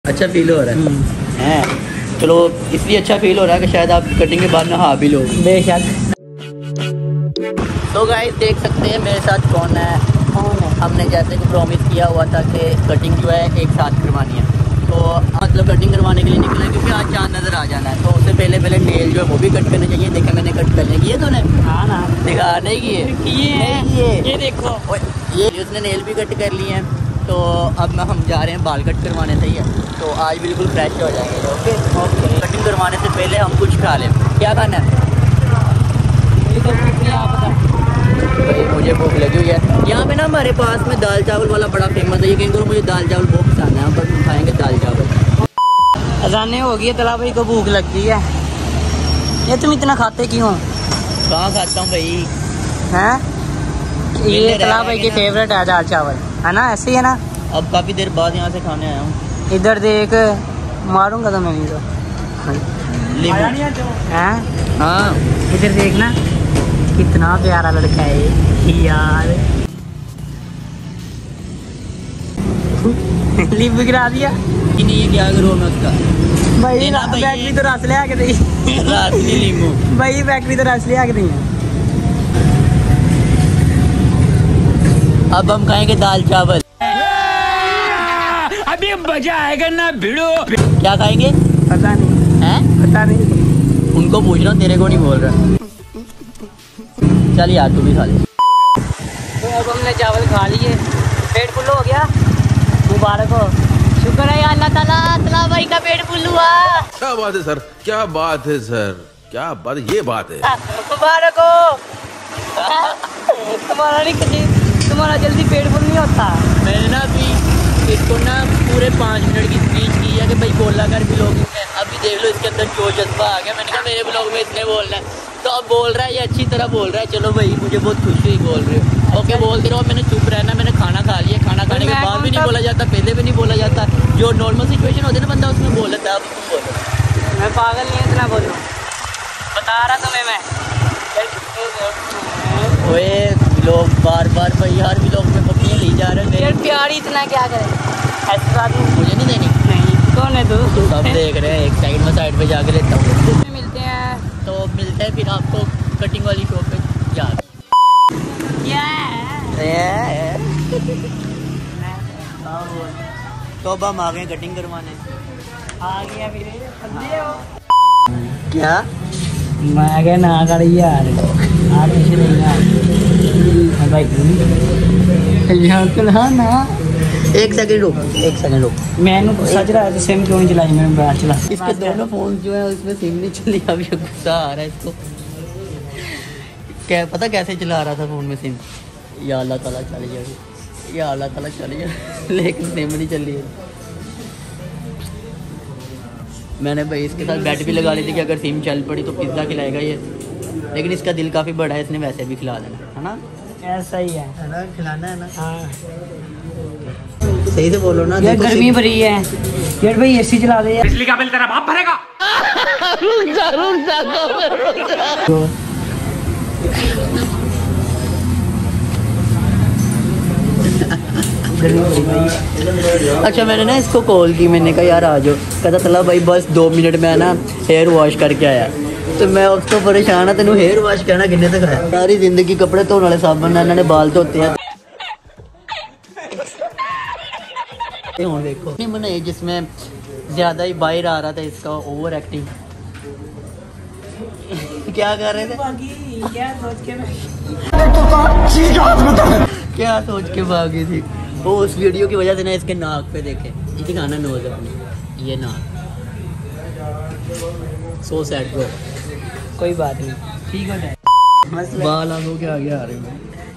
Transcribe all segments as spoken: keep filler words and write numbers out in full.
अच्छा फील हो रहा है हैं? चलो इसलिए अच्छा फील हो रहा है कि शायद आप कटिंग के बाद नहा भी लो। बेशक। तो गाइस देख सकते हैं मेरे साथ कौन है। कौन है? हमने जैसे कि प्रॉमिस किया हुआ था कि कटिंग जो है एक साथ करवानी है, तो मतलब कटिंग करवाने के लिए निकले क्योंकि आज चांद नज़र आ जाना है। तो उससे पहले पहले नेल जो है वो भी कट करने चाहिए। देखा मैंने कट करने किए तूने? हाँ ना, दिखा नहीं किए? किए ये देखो, ये उसने नेल भी कट कर लिए हैं। तो अब मैं हम जा रहे हैं बाल कट करवाने, सही है? तो आज बिल्कुल फ्रेश हो जाएंगे। Okay okay. कटिंग करवाने से पहले हम कुछ खा लें। क्या खाना है? भाई मुझे भूख लगी हुई है। यहाँ पे ना हमारे पास में दाल चावल वाला बड़ा फेमस है। ये कहीं मुझे दाल चावल बहुत पसंद है। हम पर खाएंगे दाल चावल। अजाने हो गई है, तला भाई को भूख लगती है। ये तुम इतना खाते क्यों? कहाँ खाता हूँ भाई? हैं? ये तला भाई की फेवरेट है दाल चावल, है ना? ऐसे ही है ना? अब काफ़ी देर बाद यहाँ से खाने आया हूँ। इधर देख, मारूंगा तो मैं नहीं तो। हैं? हाँ इधर देखना, कितना प्यारा लड़का है यार। लिप गिरा दिया कि नहीं, ये क्या करूँ मैं उसका? भाई बैटरी तो रस ले आके दी। भाई बैटरी तो रस ले आके दी। अब हम खाएंगे दाल चावल। अभी मजा आएगा ना भिड़ो। क्या खाएंगे? पता नहीं हैं? पता नहीं, उनको पूछ रहा हूँ, तेरे को नहीं बोल रहा। चल यार तू भी खा ले। तो अब हमने चावल खा लिए, पेट फुल हो गया। मुबारक हो, शुक्र है अल्लाह ताला, तला भाई का पेट फुल हुआ। क्या बात है सर, क्या बात है सर, क्या बात, ये बात है। मुबारक हो। तुम्हारा नहीं कभी, तुम्हारा जल्दी पेट फुल नहीं होता। मैंने ना अभी इसको ना पूरे पाँच मिनट की स्पीच की है कि भाई बोला कर ब्लॉग में। अभी देख लो इसके अंदर जो जज्बा आ गया। मैंने कहा मेरे ब्लॉग में इतने बोलना है, तो अब बोल रहा है, ये अच्छी तरह बोल रहा है। चलो भाई मुझे बहुत खुशी हुई बोल रहे हो। ओके बोलते रहो, मैंने चुप रहना। मैंने खाना खा लिया, खाना खाने के बाद भी नहीं बोला जाता, पहले भी नहीं बोला जाता। जो नॉर्मल सिचुएशन होती है ना बंदा उसमें बोल लेता है। अब तुम बोलो। मैं पागल नहीं इतना बोलूँ, बता रहा तुम्हें मैं। ओए लोग बार बार भाई यार ब्लॉग में पपड़ियाँ ली जा रहे हैं। यार प्यार इतना क्या करें? ऐसी बात नहीं। मुझे नहीं देनी। नहीं, कौन है तू? सब देख रहे हैं, एक साइड में साइड पे जाके लेता हूँ। मिलते हैं तो मिलते हैं फिर आपको कटिंग वाली शॉप पे जा। तो अब हम आ गए कटिंग करवाने। आ गया मेरे क्या? मैं क्या ना कर यार, आज ना। एक सेकंड रुक, एक सेकंड रुक। मैंने सच रहा है, सिम क्यों नहीं चलाई? मैंने बैठ चला। इसके दोनों फोन जो है उसमें सिम नहीं चली। अभी गुस्सा आ रहा है इसको। क्या पता कैसे चला रहा था फोन में सिम? या अल्लाह ताला चल जाए, या अल्लाह ताला चल जाए, लेकिन सिम नहीं चली है। मैंने भाई इसके साथ बैट भी लगा ली थी कि अगर सिम चल पड़ी तो पिज़्ज़ा खिलाएगा ये, लेकिन इसका दिल काफ़ी बड़ा है, इसने वैसे भी खिला देना है ना। ऐसा ही है, है ना, खिलाना है ना। हाँ सही से बोलो ना। यार गर्मी भरी है यार, भाई एसी चला दे यार। बिजली का बिल तेरा बाप भरेगा। अच्छा मैंने ना इसको कॉल की, मैंने कहा यार आ जाओ। कहता तला भाई बस दो मिनट में ना हेयर वॉश करके आया। तो मैं उस तो परेशान है, तेनू हेयर वॉश करना किन्ने तक है? सारी जिंदगी कपड़े धोने वाले साबन है, इन्होंने बाल धोते हैं। देखो नहीं जिसमें ज्यादा ही बाहर आ रहा था इसका ओवर एक्टिंग। क्या कर रहे थे? क्या सोच के क्या सोच के भागी थी वो? उस वीडियो की वजह से ना इसके नाक पे देखे, ये दिखाना नोज अपनी, ये नाक। So sad bro. कोई बात नहीं, ठीक हो जाए। बाल आंखों के आगे आ रहे हैं।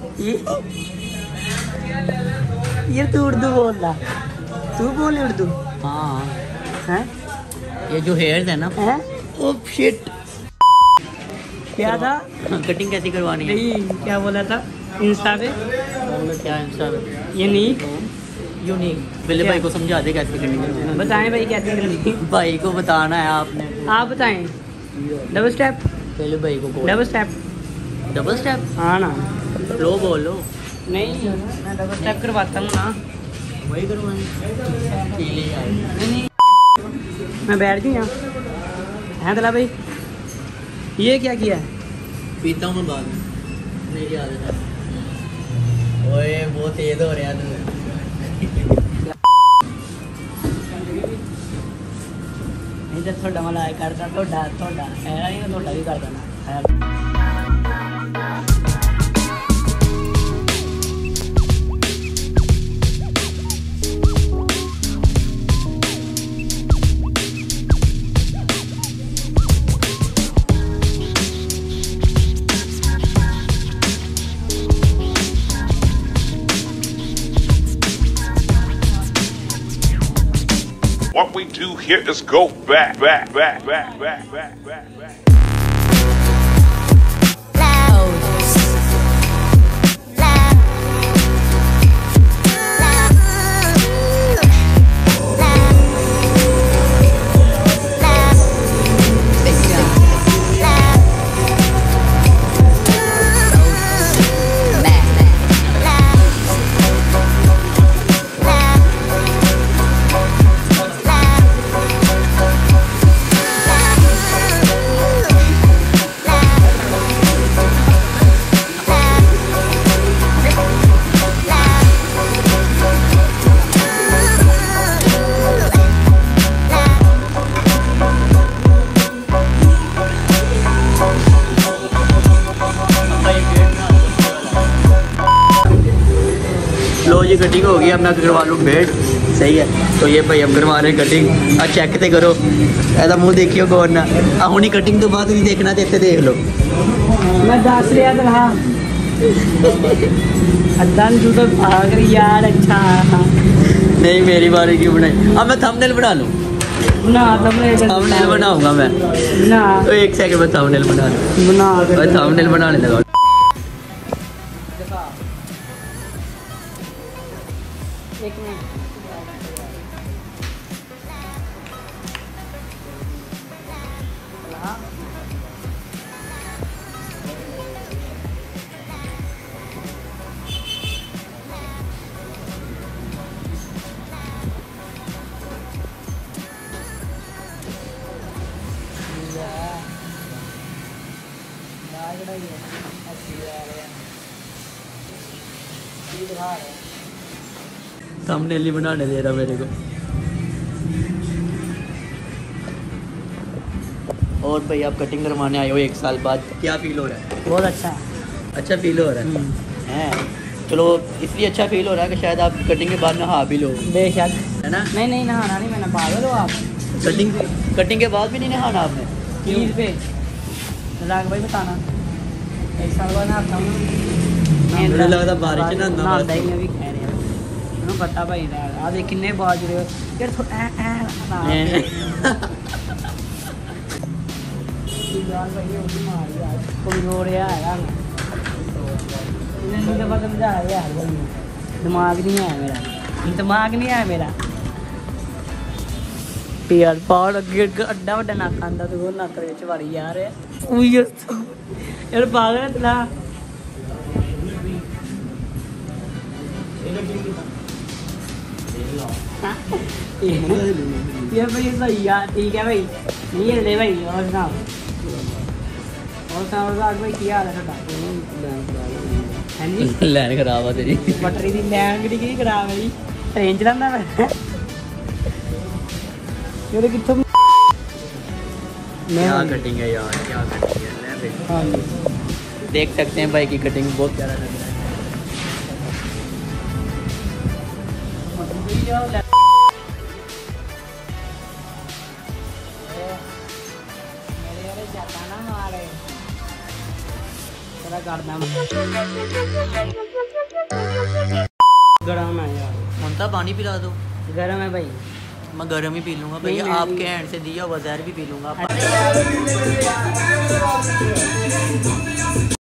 ये ये तू उर्दू बोल रहा, तू बोल उर्दू। हाँ हैं? ये जो हेयर्स है ना, हैं? Oh shit. क्या था? कटिंग कैसी करवानी है? नहीं क्या बोला था इंस्टा पे? क्या इंस्टा पे? Unique unique. पहले भाई को समझा दे कैसे करनी है। बताएं भाई कैसे करनी। भाई को बताना है आपने। आप बताएं। Double step. पहले भाई को डबल स्टेप। Double step? हाँ ना, लो बोलो। नहीं मैं डबल स्टेप करवाता हूँ ना। वही करवाएंगे। नहीं मैं बैठ गई यहाँ है तला भाई। ये क्या किया है? पीता हूँ मैं बाद में, मेरी आदत है। ओए बहुत तेज हो रहा है तू। इधर थोड़ा मलाई करता थोड़ा थोड़ा है ही थोड़ा भी कर देना। What we do here is go back, back, back, back, back, back, back, back. लो जी कटिंग हो गई, अब मैं करवा लूँ बेड। सही है, तो ये भाई अब करवा रहे कटिंग। अब चेक तो करो, ऐसा मुँह देखियो कौन ना। अब हुनी कटिंग तो बाद भी देखना तो इतने देख लो। मैं दस लिया तो हाँ अद्दान तू तो भाग रही यार। अच्छा नहीं मेरी बारी क्यों बनाई? अब मैं थंबनेल बना लूँ ना, थंबनेल बनाऊंगा मैं ना। तो एक सेकंड में थंबनेल बना लूँ। बना मैं थंबनेल बनाने लगा। एक मिनट थंबनेल नहीं बनाने दे रहा मेरे को। और भाई आप कटिंग करवाने आए हो एक साल बाद, क्या फील हो रहा है? बहुत अच्छा अच्छा फील हो रहा है हैं? चलो इसलिए अच्छा फील हो रहा है कि शायद आप कटिंग के बाद नहा भी लो। बेशक है ना? नहीं नहीं नहाना नहीं, मैंने पागल हो आप। कटिंग कटिंग के बाद भी नहीं नहाना आपने? प्लीज पे राग भाई बताना एक साल बाद नहाता हूँ। मुझे लगता बारिश ना ना नहाता ही मैं भी कह रहे हैं मैंने पता भाई आ देख किन्ने बाज रहे हो यार थोड़ा ऐ ऐ ना यार भाई वो मार यार कोई रो रहा है यार। इन्हें दफा समझा यार भाई दिमाग नहीं है मेरा, दिमाग नहीं है मेरा यार। पाड़ अगे अड्डा वड्डा नक आंदा तो नक दे च वड़ी यार यार पागल है तला। ये भाई सही यार, ठीक है भाई नहीं है ले भाई। और सुनाओ और सुनाओ राज भाई क्या हाल है ਤੁਹਾਡਾ? ਹਾਂਜੀ लाइन खराब है तेरी। बटरी ਦੀ ਲਾਈਨ ਕਿਹੜੀ ਕਿਹੜੀ ਖਰਾਬ ਹੈ ਜੀ? ਟ੍ਰੇਨ ਚਲਾਉਂਦਾ ਮੈਂ ਇਹਦੇ ਕਿੱਥੋਂ क्या कटिंग है यार, क्या कटिंग है। ले भाई हाँ जी देख सकते हैं भाई की कटिंग बहुत प्यारा लग रहा है। गरम है यार, मुंता पानी पिला दो। गरम है भाई। मैं गर्म ही पी लूंगा भैया, नहीं, आपके हैंड से दिया हुआ जहर भी पी लूंगा।